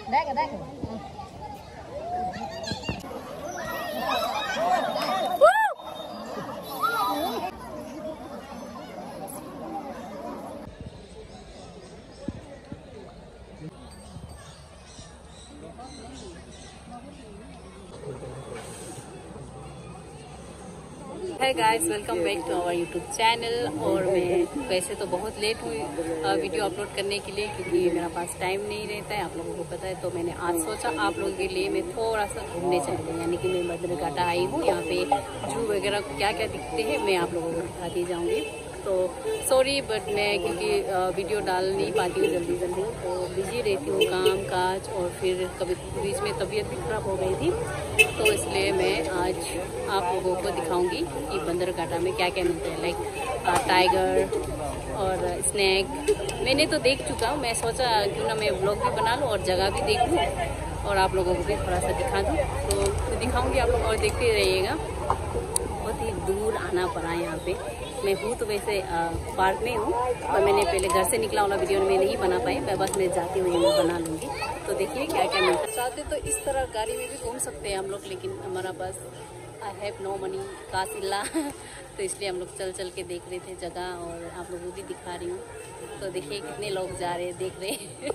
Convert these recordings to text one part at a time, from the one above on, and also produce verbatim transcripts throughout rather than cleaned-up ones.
Hi guys, welcome back to our YouTube channel. और मैं वैसे तो बहुत लेट हुई वीडियो अपलोड करने के लिए, क्योंकि मेरा पास टाइम नहीं रहता है, आप लोगों को पता है। तो मैंने आज सोचा आप लोगों के लिए मैं थोड़ा सा घूमने चलते, यानी कि मैं बद्रघाटा आई हूँ। यहाँ पे जू वगैरह क्या क्या दिखते हैं मैं आप लोगों को दिखाती जाऊँगी। तो सॉरी बट मैं क्योंकि वीडियो डाल नहीं पाती हूँ जल्दी जल्दी, तो बिजी रहती हूँ काम काज, और फिर कभी बीच में तबीयत भी खराब हो गई थी। तो इसलिए मैं आज आप लोगों को दिखाऊंगी कि बंदरघाटा में क्या क्या मिलता है, लाइक टाइगर और स्नैक। मैंने तो देख चुका हूँ, मैं सोचा क्यों ना मैं व्लॉग भी बना लूँ और जगह भी देख लूँ और आप लोगों को भी थोड़ा सा दिखा दूँ। तो दिखाऊंगी आप लोग और देखते रहिएगा। बहुत ही दूर आना पड़ा यहाँ पे। मैं हूँ तो वैसे पार्क में हूँ, और मैंने पहले घर से निकला वाला वीडियो में नहीं बना पाई, मैं बस मैं जाती हुई मैं बना लूँगी। तो देखिए क्या क्या मिलता है। चाहते तो इस तरह गाड़ी में भी घूम सकते हैं हम लोग, लेकिन हमारा पास आई हैव नो मनी कासिल्ला तो इसलिए हम लोग चल चल के देख रहे थे जगह, और आप लोगों को भी दिखा रही हूँ। तो देखिए कितने लोग जा रहे हैं, देख रहे हैं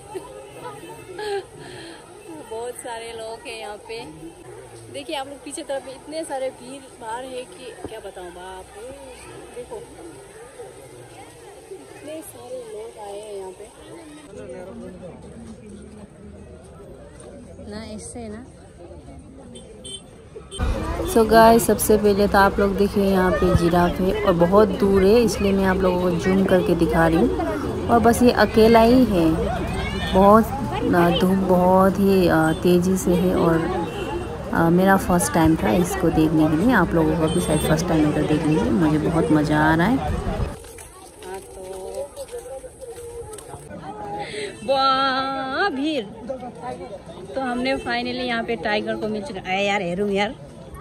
बहुत सारे लोग हैं यहाँ पे। देखिए आप लोग पीछे तरफ में इतने सारे भीड़ भाड़ है कि क्या बताऊँ। बाप रे, देखो इतने सारे लोग आए हैं यहाँ पे ना, इससे ना। सो so गाइस, सबसे पहले तो आप लोग देखिए यहाँ पे जिराफ है, और बहुत दूर है, इसलिए मैं आप लोगों को जूम करके दिखा रही हूँ। और बस ये अकेला ही है, बहुत धूप बहुत ही तेज़ी से है, और आ, मेरा फर्स्ट टाइम था इसको देखने के लिए। आप लोगों को भी शायद फर्स्ट टाइम इधर देख लीजिए, मुझे बहुत मज़ा आ रहा है। हाँ तो वाह भीड़, तो हमने फाइनली यहाँ पे टाइगर को मिल चुका है। यार हेरूम यार,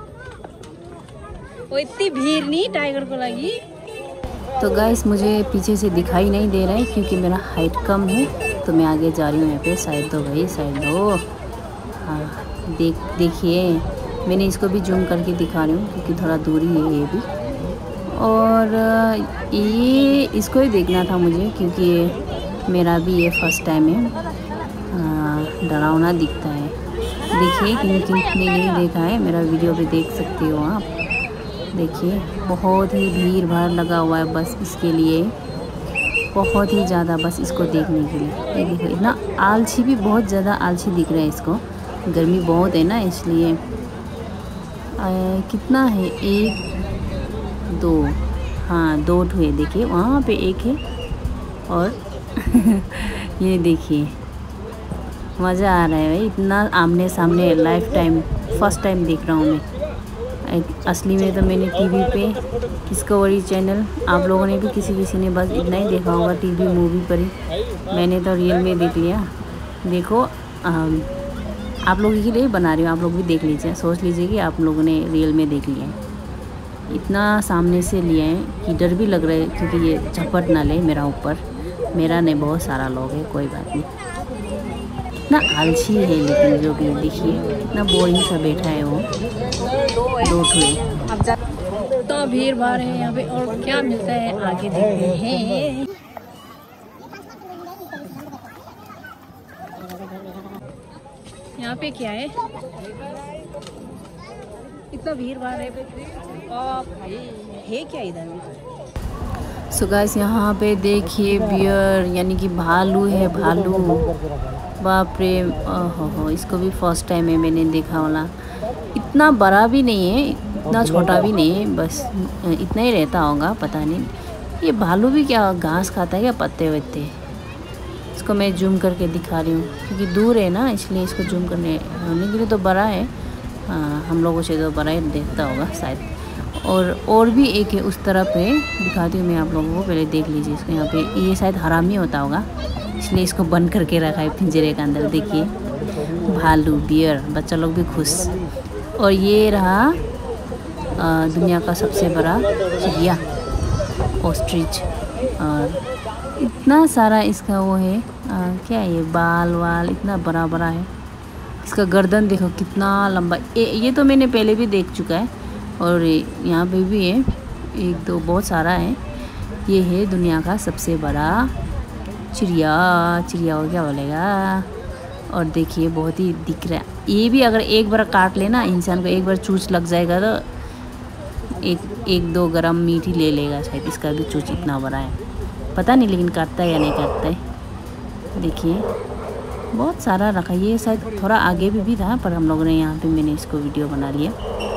वो इतनी भीड़ नहीं टाइगर को लगी। तो गाइस मुझे पीछे से दिखाई नहीं दे रहा है क्योंकि मेरा हाइट कम है, तो मैं आगे जा रही हूँ। यहाँ पे साइड दो भाई, साइड दो। हाँ देख देखिए, मैंने इसको भी जूम करके दिखा रही हूँ क्योंकि थोड़ा दूरी है ये भी। और ये इसको ही देखना था मुझे, क्योंकि ये मेरा भी ये फर्स्ट टाइम है। डरावना दिखता है। देखिए किन किन ने नहीं देखा है, मेरा वीडियो भी देख सकते हो आप। देखिए बहुत ही भीड़ भाड़ लगा हुआ है बस इसके लिए, बहुत ही ज़्यादा, बस इसको देखने के लिए। ये देखो इतना आलसी भी बहुत ज़्यादा आलसी दिख रहा है इसको, गर्मी बहुत है ना इसलिए। आ, कितना है, एक दो, हाँ दो ठो है। देखिए वहाँ पे एक है, और ये देखिए मज़ा आ रहा है भाई, इतना आमने सामने लाइफ टाइम फर्स्ट टाइम देख रहा हूँ मैं। असली में तो मैंने टीवी पे डिस्कवरी चैनल, आप लोगों ने भी किसी किसी ने बस इतना ही देखा होगा टीवी मूवी पर ही। मैंने तो रियल में देख लिया। देखो आ, आप लोगों के लिए बना रही हूँ, आप लोग भी देख लीजिए। सोच लीजिए कि आप लोगों ने रियल में देख लिया है। इतना सामने से लिया है कि डर भी लग रहा है, क्योंकि ये झपट ना ले मेरा ऊपर। मेरा नहीं, बहुत सारा लोग है, कोई बात नहीं। इतना आलसी है लेकिन जो भी, देखिए इतना बोरिंग सा बैठा है वो। दो ठो तो भीड़ भाड़ है यहाँ पे, और क्या मिलता है आगे देखते हैं। यहाँ पे क्या है, इतना भीड़ भाड़ है भाई, है क्या इधर में। सो गाइस यहाँ पे देखिए बियर, यानी कि भालू है, भालू। बाप रे, ओहो हो, इसको भी फर्स्ट टाइम है मैंने देखा वाला। इतना बड़ा भी नहीं है, इतना छोटा भी नहीं है, बस इतना ही रहता होगा, पता नहीं। ये भालू भी क्या घास खाता है क्या, पत्ते वत्ते। इसको मैं जूम करके दिखा रही हूँ क्योंकि दूर है ना, इसलिए इसको जूम करने होने के लिए तो बड़ा है। हाँ, हम लोगों से तो बड़ा ही देखता होगा शायद। और और भी एक है उस तरफ है, दिखाती हूँ मैं आप लोगों को, पहले देख लीजिए इसको। यहाँ पे ये शायद हरामी होता होगा, इसलिए इसको बंद करके रखा है पिंजरे के अंदर। देखिए भालू, बियर, बच्चा लोग भी खुश। और ये रहा आ, दुनिया का सबसे बड़ा चिड़िया, ऑस्ट्रिच। और इतना सारा इसका वो है, आ, क्या है ये, बाल वाल इतना बड़ा बड़ा है। इसका गर्दन देखो कितना लंबा। ए, ये तो मैंने पहले भी देख चुका है और यहाँ पे भी है, एक दो बहुत सारा है। ये है दुनिया का सबसे बड़ा चिड़िया। चिड़िया को क्या बोलेगा। और देखिए बहुत ही दिख रहा है। ये भी अगर एक बार काट लेना इंसान को, एक बार चूच लग जाएगा तो एक एक दो ग्राम मीट ही ले लेगा शायद। इसका भी चूच इतना बड़ा है, पता नहीं लेकिन काटता है या नहीं काटता है। देखिए बहुत सारा रखा। ये शायद थोड़ा आगे भी भी था, पर हम लोगों ने यहाँ पे मैंने इसको वीडियो बना लिया।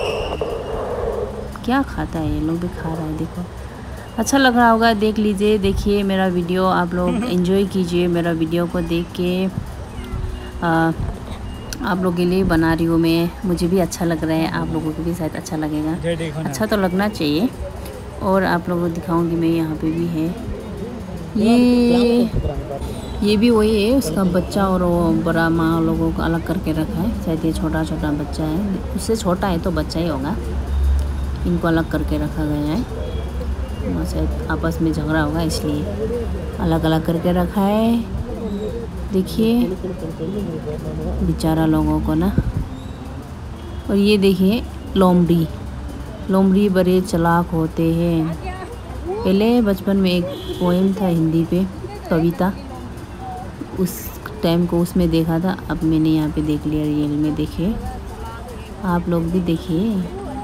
क्या खाता है ये लोग, भी खा रहा है। देखो अच्छा लग रहा होगा, देख लीजिए। देखिए मेरा वीडियो आप लोग एंजॉय कीजिए। मेरा वीडियो को देख के आ, आप लोगों के लिए बना रही हूँ मैं। मुझे भी अच्छा लग रहा है, आप लोगों को भी शायद अच्छा लगेगा। अच्छा तो लगना चाहिए। और आप लोगों को दिखाऊंगी मैं, यहाँ पे भी है ये ये भी वही है, उसका बच्चा और वो बड़ा माँ लोगों को अलग करके रखा है। शायद ये छोटा छोटा बच्चा है, उससे छोटा है तो बच्चा ही होगा। इनको अलग करके रखा गया है, वहाँ शायद आपस में झगड़ा होगा इसलिए अलग अलग करके रखा है। देखिए बेचारा लोगों को ना। और ये देखिए लोमड़ी। लोमड़ी बड़े चालाक होते हैं। पहले बचपन में एक पोएम था हिंदी पे, कविता, उस टाइम को उसमें देखा था। अब मैंने यहाँ पे देख लिया रियल में। देखिए आप लोग भी देखिए,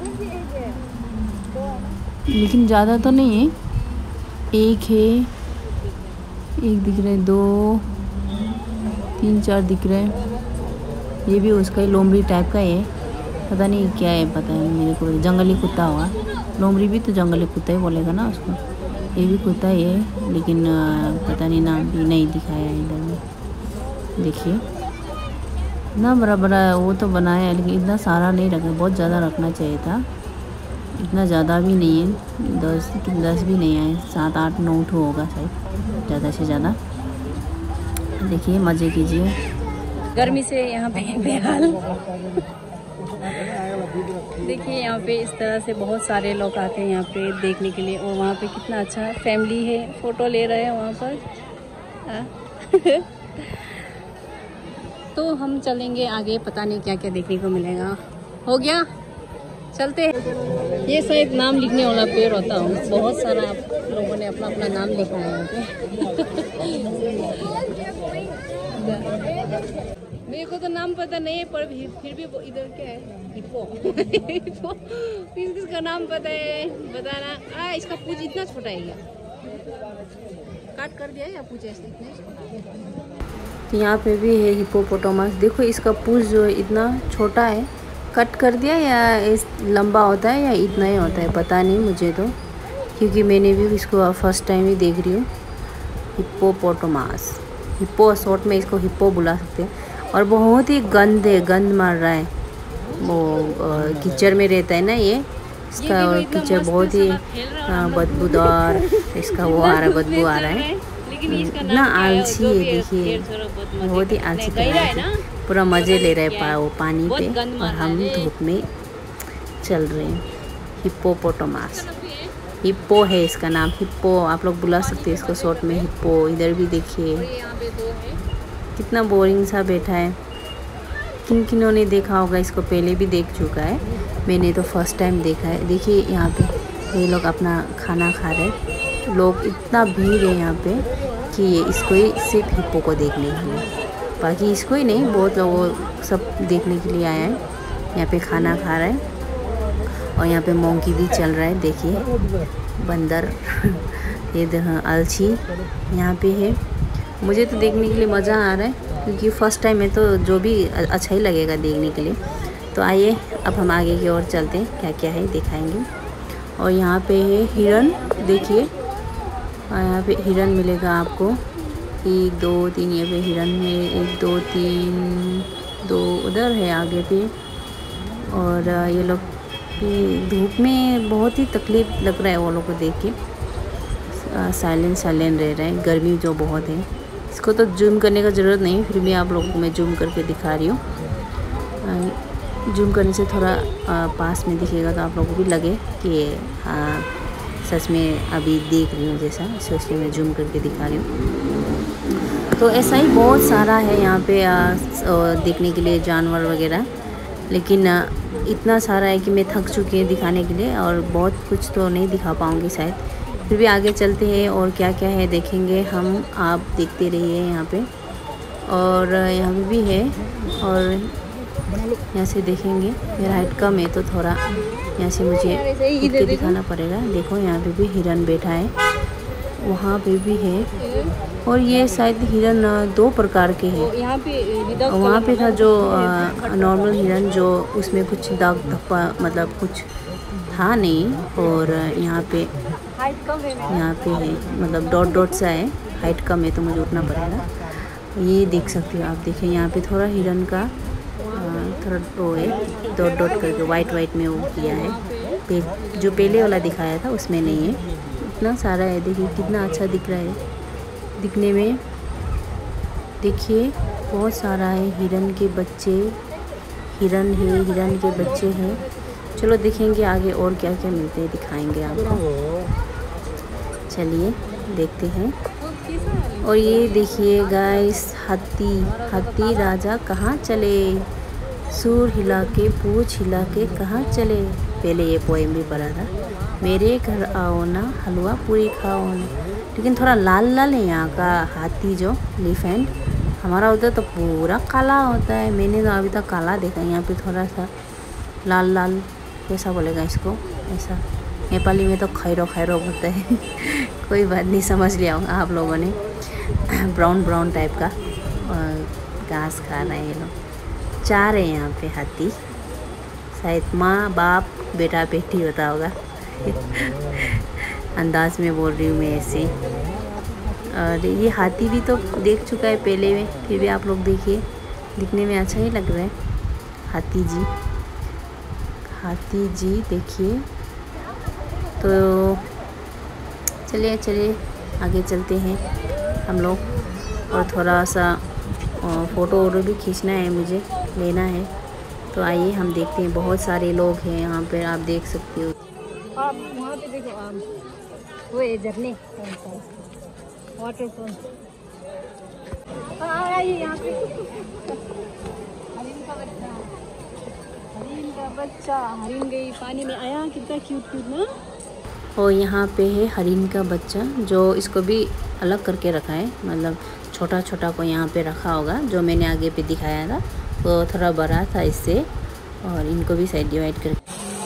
लेकिन ज़्यादा तो नहीं है। एक है, एक दिख रहे, दो तीन चार दिख रहे हैं। ये भी उसका ही लोमड़ी टाइप का है, पता नहीं क्या है, पता है मेरे को। जंगली कुत्ता होगा। लोमड़ी भी तो जंगली कुत्ता ही बोलेगा ना उसको। ये भी कुत्ता ही है, लेकिन पता नहीं नाम भी नहीं दिखाया है इधर में। देखिए इतना बड़ा बड़ा वो तो बनाया है, लेकिन इतना सारा नहीं रखा। बहुत ज़्यादा रखना चाहिए था। इतना ज़्यादा भी नहीं है, दस दस भी नहीं है, सात आठ नौ ठो होगा शायद, ज़्यादा से ज़्यादा। देखिए मज़े कीजिए। गर्मी से यहाँ पे बेहाल। देखिए यहाँ पे इस तरह से बहुत सारे लोग आते हैं यहाँ पे देखने के लिए। और वहाँ पे कितना अच्छा फैमिली है, फ़ोटो ले रहे हैं वहाँ पर। तो हम चलेंगे आगे, पता नहीं क्या क्या देखने को मिलेगा। हो गया, चलते हैं। ये शायद नाम लिखने वाला पेड़ होता हूँ। बहुत सारा आप लोगों ने अपना अपना नाम लिखा है यहाँ पे। मेरे को तो नाम पता नहीं है, पर फिर भी इधर क्या है, हिप्पो। हिप्पो किस किस का नाम पता है बताना। आ इसका पूंछ इतना छोटा है क्या, काट कर दिया या पूंछ ऐसे इतने। यहाँ पे भी है हिप्पोपोटामस। देखो इसका पूंछ जो है इतना छोटा है, कट कर दिया या इस लंबा होता है या इतना ही होता है, पता नहीं मुझे तो, क्योंकि मैंने भी इसको फर्स्ट टाइम ही देख रही हूँ। हिप्पोपोटामस, हिप्पो शॉर्ट में इसको हिप्पो बुला सकते हैं। और बहुत ही गंद है, गंद मार रहा है। वो कीचड़ में रहता है ना ये, इसका कीचड़ बहुत ही बदबूदार, इसका वो आ रहा है, बदबू आ रहा है। इतना आलसी है, देखिए बहुत ही आलसी है, पूरा मज़े ले रहे हैं वो पानी पे, और हम धूप में चल रहे हैं। हिप्पोपोटामस, हिप्पो है इसका नाम, हिप्पो आप लोग बुला सकते हैं इसको शॉर्ट में, हिप्पो। इधर भी देखिए कितना बोरिंग सा बैठा है। किन किनों ने देखा होगा इसको, पहले भी देख चुका है, मैंने तो फर्स्ट टाइम देखा है। देखिए यहाँ पे ये लोग अपना खाना खा रहे। लोग इतना भीड़ है यहाँ पे कि ये इसको ही सिर्फ हिप्पो को देखने के लिए, बाकी इसको ही नहीं, बहुत लोग सब देखने के लिए आए हैं। यहाँ पे खाना खा रहे हैं। और यहाँ पे मोंकी भी चल रहा है। देखिए बंदर। ये देखो अलसी यहाँ पे है। मुझे तो देखने के लिए मज़ा आ रहा है, क्योंकि फ़र्स्ट टाइम है तो जो भी अच्छा ही लगेगा देखने के लिए। तो आइए अब हम आगे की ओर चलते हैं, क्या क्या है दिखाएंगे। और यहाँ पे है हिरन, देखिए यहाँ पे हिरन मिलेगा आपको। एक दो तीन यहाँ पे हिरन है, एक दो तीन, दो उधर है आगे पे। और ये लोग धूप में बहुत ही तकलीफ़ लग रहा है वो लोग को देख के, साइलेंट साइलेंट रह रहे हैं। गर्मी जो बहुत है, इसको तो जूम करने का ज़रूरत नहीं, फिर भी आप लोगों को मैं जूम करके दिखा रही हूँ। जूम करने से थोड़ा आ, पास में दिखेगा तो आप लोगों को भी लगे कि हाँ सच में अभी देख रही हूँ जैसा, इसलिए मैं जूम करके दिखा रही हूँ। तो ऐसा ही बहुत सारा है यहाँ पे आ, देखने के लिए जानवर वगैरह, लेकिन आ, इतना सारा है कि मैं थक चुकी है दिखाने के लिए और बहुत कुछ तो नहीं दिखा पाऊँगी शायद। फिर भी आगे चलते हैं और क्या क्या है देखेंगे हम, आप देखते रहिए यहाँ पे। और यहाँ पे भी है और यहाँ से देखेंगे। मेरा हाइट कम है तो थोड़ा यहाँ से मुझे उठ के दिखाना पड़ेगा। देखो यहाँ पे भी हिरन बैठा है, वहाँ पे भी है। और ये शायद हिरन दो प्रकार के हैं। यहाँ पे वहाँ पे था जो नॉर्मल हिरन जो उसमें कुछ दाग धब्बा मतलब कुछ था नहीं, और यहाँ पे यहाँ पे है मतलब डॉट डॉट सा है। हाइट कम है तो मुझे उठना पड़ेगा। ये देख सकते हो आप, देखिए यहाँ पे थोड़ा हिरन का थोड़ा वो है डॉट डॉट करके वाइट वाइट में वो किया है। पे, जो पहले वाला दिखाया था उसमें नहीं है। इतना सारा है, देखिए कितना अच्छा दिख रहा है दिखने में। देखिए बहुत सारा है, हिरन के बच्चे, हिरन है, हिरन के बच्चे हैं। चलो देखेंगे आगे और क्या क्या मिलते हैं, दिखाएंगे आपको। चलिए देखते हैं। और ये देखिए गाइस, हाथी हाथी राजा कहाँ चले, सूर हिला के पूछ हिला के कहाँ चले। पहले ये पोएम भी पढ़ा था, मेरे घर आओ ना हलवा पूरी खाओ ना। लेकिन थोड़ा लाल लाल है यहाँ का हाथी जो एलिफेंट। हमारा उधर तो पूरा काला होता है, मैंने तो अभी तक काला देखा। यहाँ पे थोड़ा सा लाल लाल, कैसा बोलेगा इसको, ऐसा नेपाली में तो खैरो खैरो बोलते हैं कोई बात नहीं, समझ लिया होगा आप लोगों ने। ब्राउन ब्राउन टाइप का और घास खा रहे हैं ये लोग। चार है यहाँ पे हाथी, शायद माँ बाप बेटा बेटी होता होगा अंदाज में बोल रही हूँ मैं ऐसे। और ये हाथी भी तो देख चुका है पहले में, फिर भी आप लोग देखिए, दिखने में अच्छा ही लग रहा है। हाथी जी, हाथी जी देखिए। तो चलिए चलिए आगे चलते हैं हम लोग, और थोड़ा सा फ़ोटो वोटो भी खींचना है मुझे, लेना है। तो आइए हम देखते हैं। बहुत सारे लोग हैं यहाँ पे, आप देख सकते हो। आप वहाँ पे देखो, आप वो झरने वाटरफॉल यहाँ पे। हरिन का बच्चा, हरिन का बच्चा, हरिन गई पानी में आया, कितना क्यूट क्यूट ना। और यहाँ पे है हरिन का बच्चा, जो इसको भी अलग करके रखा है, मतलब छोटा छोटा को यहाँ पे रखा होगा। जो मैंने आगे पे दिखाया था वो थोड़ा बड़ा था इससे, और इनको भी साइड डिवाइड करके।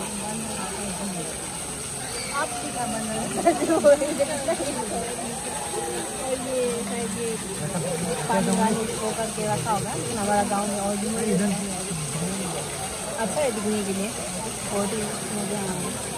पानी वानी को करके रखा होगा, लेकिन हमारा गाँव में और भी अच्छा है दिखने के लिए, बहुत ही मजा आ रहा है।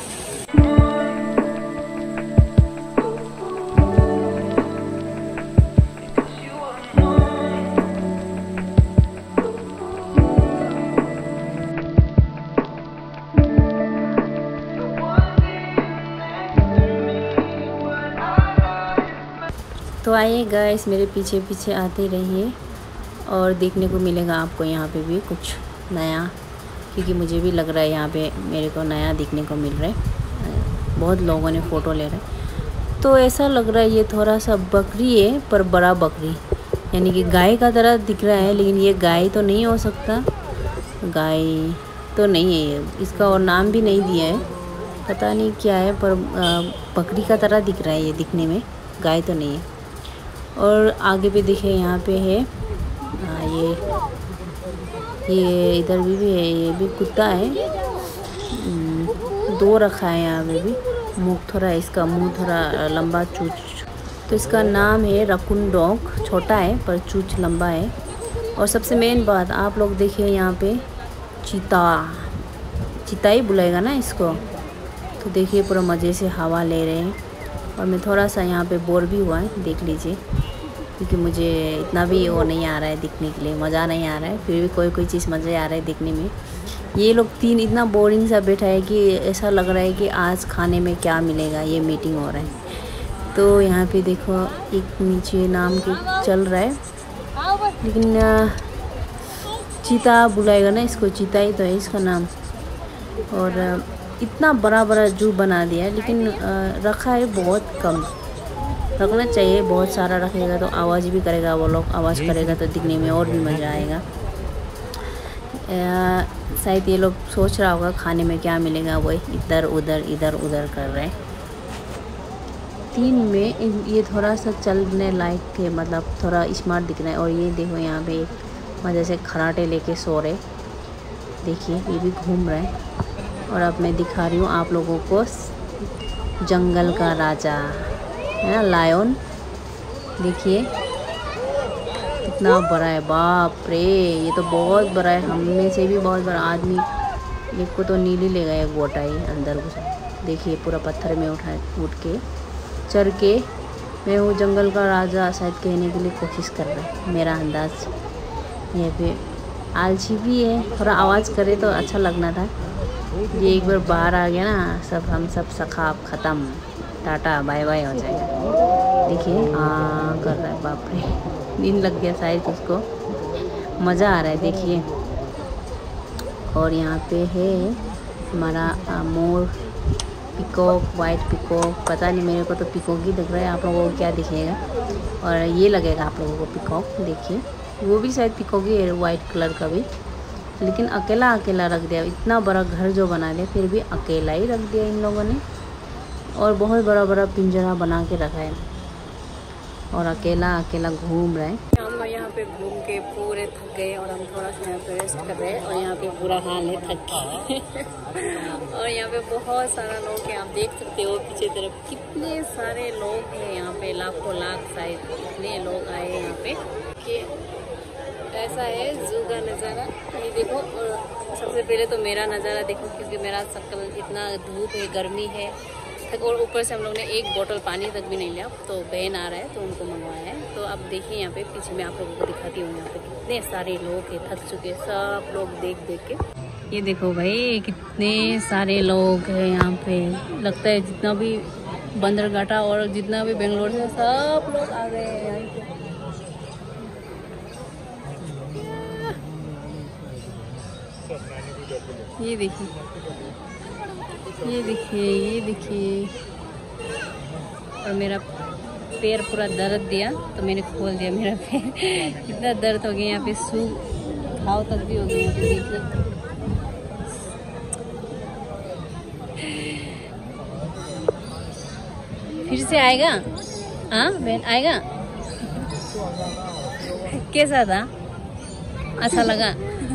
तो आइए गाइस, मेरे पीछे पीछे आते रहिए और देखने को मिलेगा आपको यहाँ पे भी कुछ नया, क्योंकि मुझे भी लग रहा है यहाँ पे मेरे को नया दिखने को मिल रहा है। बहुत लोगों ने फ़ोटो ले रहे हैं, तो ऐसा लग रहा है ये थोड़ा सा बकरी है, पर बड़ा बकरी, यानी कि गाय का तरह दिख रहा है। लेकिन ये गाय तो नहीं हो सकता, गाय तो नहीं है ये, इसका और नाम भी नहीं दिया है, पता नहीं क्या है, पर बकरी का तरह दिख रहा है ये दिखने में, गाय तो नहीं है। और आगे पे देखिए यहाँ पे है आ, ये ये इधर भी, भी है, ये भी कुत्ता है, दो रखा है यहाँ पे भी। मुँह थोड़ा, इसका मुंह थोड़ा लंबा, चूच। तो इसका नाम है रकून डॉग, छोटा है पर चूच लंबा है। और सबसे मेन बात, आप लोग देखिए यहाँ पे चीता, चीता ही बुलाएगा ना इसको। तो देखिए पूरा मज़े से हवा ले रहे हैं। और मैं थोड़ा सा यहाँ पे बोर भी हुआ है, देख लीजिए, क्योंकि मुझे इतना भी वो नहीं आ रहा है दिखने के लिए, मज़ा नहीं आ रहा है। फिर भी कोई कोई चीज़ मज़ा आ रहा है देखने में। ये लोग तीन इतना बोरिंग सा बैठा है कि ऐसा लग रहा है कि आज खाने में क्या मिलेगा, ये मीटिंग हो रहा है। तो यहाँ पे देखो एक नीचे नाम के चल रहा है, लेकिन चीता बुलाएगा ना इसको, चीता ही तो है इसका नाम। और इतना बड़ा बड़ा जू बना दिया है, लेकिन रखा है बहुत कम। रखना चाहिए, बहुत सारा रखेगा तो आवाज़ भी करेगा, वो लोग आवाज़ करेगा तो दिखने में और भी मज़ा आएगा। शायद ये लोग सोच रहा होगा खाने में क्या मिलेगा, वही इधर उधर इधर उधर कर रहे हैं। तीन में ये थोड़ा सा चलने लायक है, मतलब थोड़ा स्मार्ट दिख रहा है। और ये देखो यहाँ पे एक मज़े से खराटे लेके सो रहे, देखिए ये भी घूम रहे हैं। और अब मैं दिखा रही हूँ आप लोगों को जंगल का राजा है ना, लायन। देखिए कितना बड़ा है, बाप रे ये तो बहुत बड़ा है, हम में से भी बहुत बड़ा। आदमी एक को तो नीली ले गया, गोटा ही अंदर घुसा। देखिए पूरा पत्थर में उठा उठ के चढ़ के, मैं हूँ जंगल का राजा शायद कहने के लिए कोशिश कर रहा है, मेरा अंदाज। ये पे आलसी भी है, थोड़ा आवाज़ करे तो अच्छा लगना था। ये एक बार बाहर आ गया ना, सब हम सब सखाब ख़त्म, टाटा बाय बाय हो जाएगा। देखिए हाँ कर रहा है, बाप रे नींद लग गया शायद उसको, मज़ा आ रहा है देखिए। और यहाँ पे है हमारा मोर, पिकॉक, वाइट पिकॉक, पता नहीं मेरे को तो पिकॉक ही दिख रहा है, आप लोगों को क्या दिखेगा। और ये लगेगा आप लोगों को पिकॉक, देखिए वो भी शायद पिकॉक ही है, वाइट कलर का भी। लेकिन अकेला अकेला रख दिया, इतना बड़ा घर जो बना दिया फिर भी अकेला ही रख दिया इन लोगों ने। और बहुत बड़ा बड़ा पिंजरा बना के रखा है, और अकेला अकेला घूम रहा है। हम यहाँ पे घूम के पूरे थक गए और हम थोड़ा सा यहाँ पे रेस्ट कर रहे हैं। और यहाँ पे पूरा हाल है थक के और यहाँ पे बहुत सारा लोग हैं, आप देख सकते हो पीछे तरफ कितने सारे लोग हैं यहाँ पे, लाखों लाख शायद इतने लोग आए हैं यहाँ पे कि ऐसा है जू का नज़ारा। ये देखो, और सबसे पहले तो मेरा नज़ारा देखो, क्योंकि मेरा शक्ल इतना धूप है, गर्मी है, और ऊपर से हम लोग ने एक बोतल पानी तक भी नहीं लिया। तो बहन आ रहा है तो उनको मंगवाया है। तो अब देखिए यहाँ पे पीछे मैं आप लोगों को दिखाती हूँ, यहाँ पे कितने सारे लोग हैं, थक चुके सब लोग देख देख के। ये देखो भाई कितने सारे लोग हैं यहाँ पे, लगता है जितना भी बंदरगाटा और जितना भी बेंगलोर से सब लोग आ गए हैं यहाँ पे। ये देखिए ये देखिए ये देखिए। और मेरा पैर पूरा दर्द दिया तो मैंने खोल दिया मेरा पैर इतना दर्द हो गया यहाँ पे, सू घाव तक भी हो गया यहाँ पे। देखिए फिर से आएगा, हाँ बहन आएगा। कैसा था, अच्छा लगा?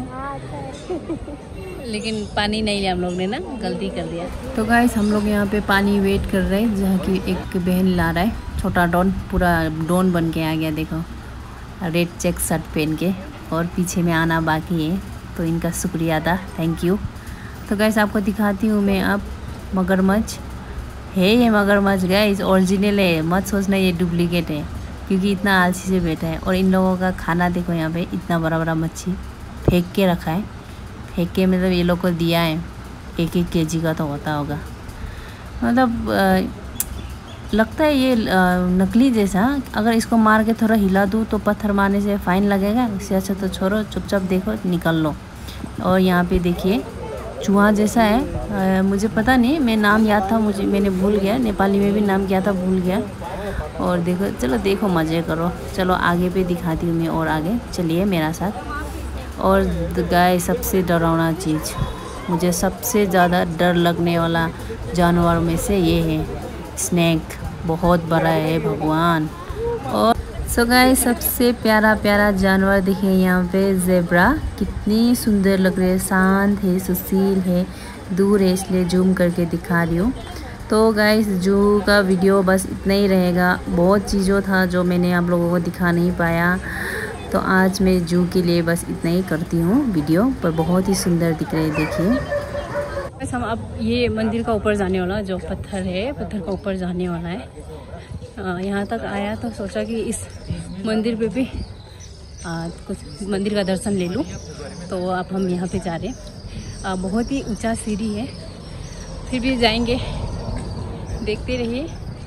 लेकिन पानी नहीं लिया हम लोग ने ना, गलती कर दिया। तो गाइस हम लोग यहाँ पे पानी वेट कर रहे हैं, जहाँ की एक बहन ला रहा है छोटा डॉन, पूरा डॉन बन के आ गया देखो, रेड चेक शर्ट पहन के। और पीछे में आना बाकी है, तो इनका शुक्रिया था, थैंक यू। तो गाइस आपको दिखाती हूँ मैं अब मगरमच्छ है। ये मगरमच्छ गाइस ओरिजिनल है, मत सोचना ये डुप्लीकेट है, क्योंकि इतना आलसी से बैठा है। और इन लोगों का खाना देखो, यहाँ पे इतना बड़ा बड़ा मच्छी फेंक के रखा है, फेंक के मतलब ये लोग को दिया है, एक एक केजी का तो होता होगा। मतलब आ, लगता है ये आ, नकली जैसा। अगर इसको मार के थोड़ा हिला दूँ तो पत्थर मारने से फ़ाइन लगेगा, इससे अच्छा तो छोड़ो, चुपचाप देखो निकल लो। और यहाँ पे देखिए चूहा जैसा है, आ, मुझे पता नहीं, मैं नाम याद था मुझे, मैंने भूल गया, नेपाली में भी नाम क्या था भूल गया। और देखो, चलो देखो मज़े करो, चलो आगे पे दिखाती हूँ मैं, और आगे चलिए मेरा साथ। और गाय सबसे डरावना चीज़, मुझे सबसे ज़्यादा डर लगने वाला जानवर में से ये है स्नैक, बहुत बड़ा है भगवान। और सो गाय सबसे प्यारा प्यारा जानवर दिखे यहाँ पे ज़ेब्रा, कितनी सुंदर लग रही है, शांत है, सुशील है, दूर है इसलिए जूम करके दिखा रही हूँ। तो गाइस जू का वीडियो बस इतना ही रहेगा, बहुत चीज़ों था जो मैंने आप लोगों को दिखा नहीं पाया, तो आज मैं जू के लिए बस इतना ही करती हूँ वीडियो, पर बहुत ही सुंदर दिख रहे हैं देखिए। बस हम अब ये मंदिर का ऊपर जाने वाला, जो पत्थर है पत्थर का ऊपर जाने वाला है। यहाँ तक आया तो सोचा कि इस मंदिर पे भी आ, कुछ मंदिर का दर्शन ले लूँ, तो अब हम यहाँ पे जा रहे हैं। बहुत ही ऊंचा सीढ़ी है, फिर भी जाएंगे, देखते रहिए।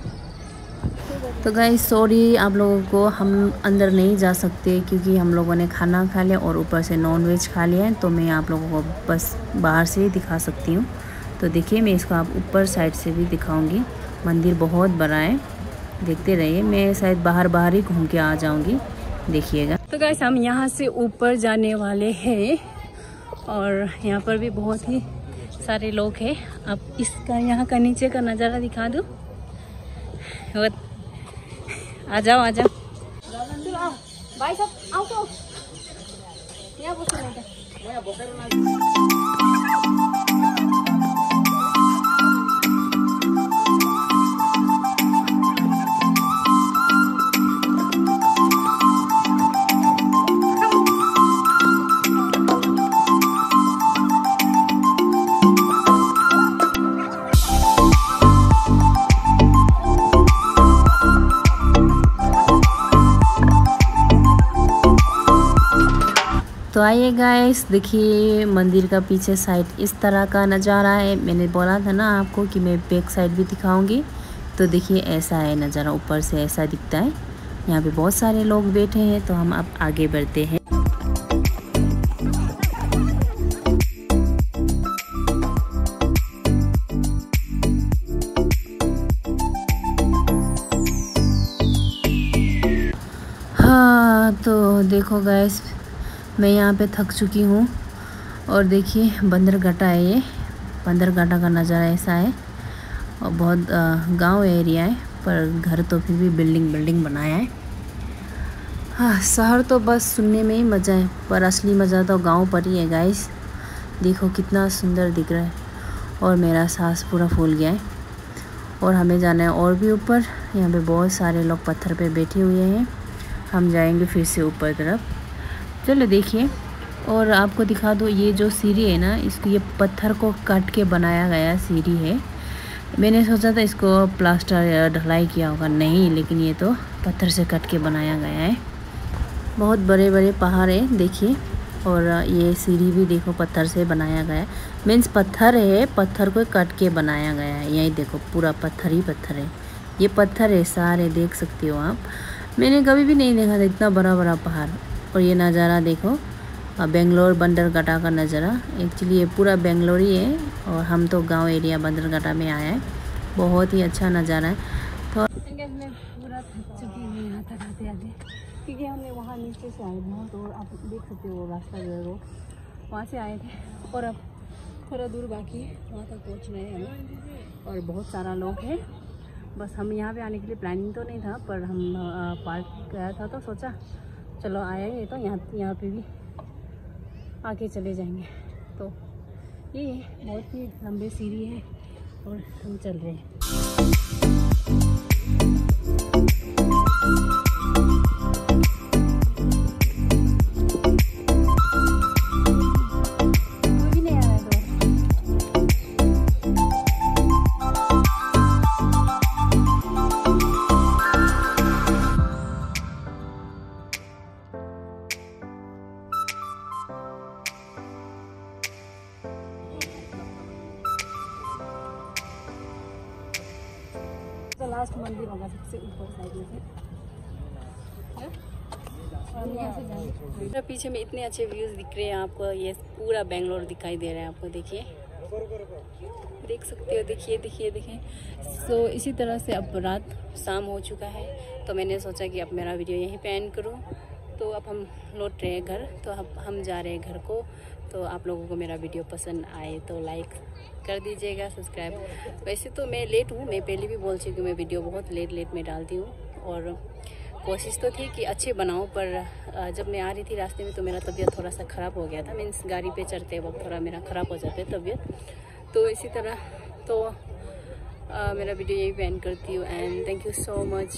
तो गाइस सॉरी आप लोगों को, हम अंदर नहीं जा सकते क्योंकि हम लोगों ने खाना खा लिया और ऊपर से नॉन वेज खा लिया है, तो मैं आप लोगों को बस बाहर से ही दिखा सकती हूँ। तो देखिए मैं इसको आप ऊपर साइड से भी दिखाऊंगी। मंदिर बहुत बड़ा है, देखते रहिए। मैं शायद बाहर बाहर ही घूम के आ जाऊंगी, देखिएगा। तो गाइस हम यहाँ से ऊपर जाने वाले हैं और यहाँ पर भी बहुत ही सारे लोग हैं। अब इसका यहाँ का नीचे का नज़ारा दिखा दूँ। आ जाओ आ जाओ भाई साहब, आओ तो यहाँ तो आइए गाइस, देखिए मंदिर का पीछे साइड इस तरह का नज़ारा है। मैंने बोला था ना आपको कि मैं बैक साइड भी दिखाऊंगी। तो देखिए ऐसा है नज़ारा, ऊपर से ऐसा दिखता है। यहाँ पे बहुत सारे लोग बैठे हैं, तो हम अब आगे बढ़ते हैं। हाँ तो देखो गाइस, मैं यहाँ पे थक चुकी हूँ और देखिए बंदरघाटा है, ये बंदरघाटा का नज़ारा ऐसा है। और बहुत गांव एरिया है, पर घर तो फिर भी बिल्डिंग बिल्डिंग बनाया है। हाँ, शहर तो बस सुनने में ही मज़ा है, पर असली मज़ा तो गांव पर ही है गाइस। देखो कितना सुंदर दिख रहा है और मेरा सांस पूरा फूल गया है। और हमें जाना है और भी ऊपर। यहाँ पे बहुत सारे लोग पत्थर पे बैठे हुए हैं। हम जाएंगे फिर से ऊपर तरफ। चलो देखिए, और आपको दिखा दो, ये जो सीढ़ी है ना, इसको ये पत्थर को काट के बनाया गया सीढ़ी है। मैंने सोचा था इसको प्लास्टर या ढलाई किया होगा, नहीं, लेकिन ये तो पत्थर से काट के बनाया गया है। बहुत बड़े बड़े पहाड़ है देखिए, और ये सीढ़ी भी देखो पत्थर से बनाया गया है। मीन्स पत्थर है, पत्थर को काट के बनाया गया है। यही देखो पूरा पत्थर ही पत्थर है, ये पत्थर है सारे, देख सकते हो आप। मैंने कभी भी नहीं देखा था इतना बड़ा बड़ा पहाड़। और ये नज़ारा देखो, बेंगलोर बंदरघाटा का नज़ारा। एक्चुअली ये पूरा बेंगलोर ही है और हम तो गांव एरिया बंदरघाटा में आया है। बहुत ही अच्छा नज़ारा है। तो मैं पूरा थक चुकी हूँ यहाँ तक आते आते, क्योंकि हमने वहाँ नीचे से आए बहुत, और आप देख सकते हो रास्ता जो है वो वहाँ से आए थे। और अब थोड़ा दूर बाकी है, वहाँ तक पहुँच रहे हैं हम। और बहुत सारा लोग हैं। बस हम यहाँ पे आने के लिए प्लानिंग तो नहीं था, पर हम पार्क गया था तो सोचा चलो आया ही तो यहाँ यहाँ पे भी आके चले जाएंगे। तो ये बहुत ही लंबी सीढ़ी है और हम चल रहे हैं। तो लास्ट मंदिर होगा सबसे ऊपर साइड में से, और यहाँ से जाएंगे। पीछे में इतने अच्छे व्यूज़ दिख रहे हैं आपको, ये पूरा बेंगलोर दिखाई दे रहा है आपको। देखिए, देख सकते हो, देखिए देखिए देखिए। सो so, इसी तरह से अब रात शाम हो चुका है, तो मैंने सोचा कि अब मेरा वीडियो यहीं पे एंड करूँ। तो अब हम लौट रहे हैं घर, तो अब हम जा रहे हैं घर को। तो आप लोगों को मेरा वीडियो पसंद आए तो लाइक कर दीजिएगा, सब्सक्राइब। वैसे तो मैं लेट हूँ, मैं पहले भी बोल चुकी हूँ, मैं वीडियो बहुत लेट लेट में डालती हूँ। और कोशिश तो थी कि अच्छे बनाऊँ, पर जब मैं आ रही थी रास्ते में तो मेरा तबीयत थोड़ा सा ख़राब हो गया था। मीन्स गाड़ी पे चढ़ते वक्त थोड़ा मेरा ख़राब हो जाता है तबीयत। तो इसी तरह तो आ, मेरा वीडियो यही पे एंड करती हूँ। And thank you so much.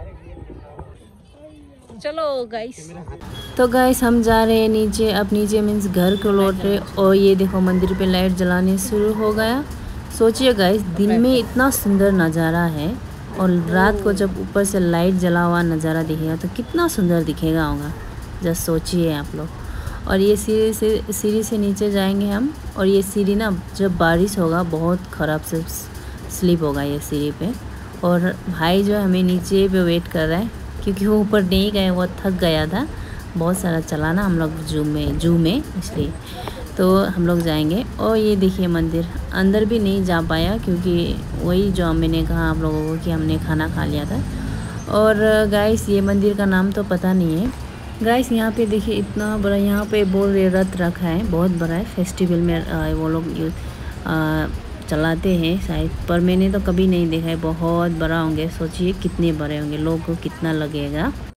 चलो गाइस, तो गाइस हम जा रहे हैं नीचे। अब नीचे मीन्स घर को लौट रहे। और ये देखो मंदिर पे लाइट जलाने शुरू हो गया। सोचिए गाइस, दिन में इतना सुंदर नज़ारा है, और रात को जब ऊपर से लाइट जला हुआ नज़ारा दिखेगा तो कितना सुंदर दिखेगा होगा। जस्ट सोचिए आप लोग। और ये सीढ़ी से सीढ़ी से नीचे जाएंगे हम। और ये सीढ़ी ना, जब बारिश होगा बहुत ख़राब से स्लिप होगा ये सीढ़ी पे। और भाई जो हमें नीचे पे वेट कर रहा है, क्योंकि वो ऊपर नहीं गए, वो थक गया था बहुत सारा चलाना हम लोग जू में जू में इसलिए। तो हम लोग जाएंगे। और ये देखिए मंदिर, अंदर भी नहीं जा पाया क्योंकि वही जो मैंने कहा आप लोगों को कि हमने खाना खा लिया था। और गाइस ये मंदिर का नाम तो पता नहीं है। गाइस यहाँ पे देखिए इतना बड़ा, यहाँ पे बोल रहे रथ रखा है, बहुत बड़ा है। फेस्टिवल में वो लोग चलाते हैं शायद, पर मैंने तो कभी नहीं देखा है। बहुत बड़ा होंगे, सोचिए कितने बड़े होंगे, लोग को कितना लगेगा।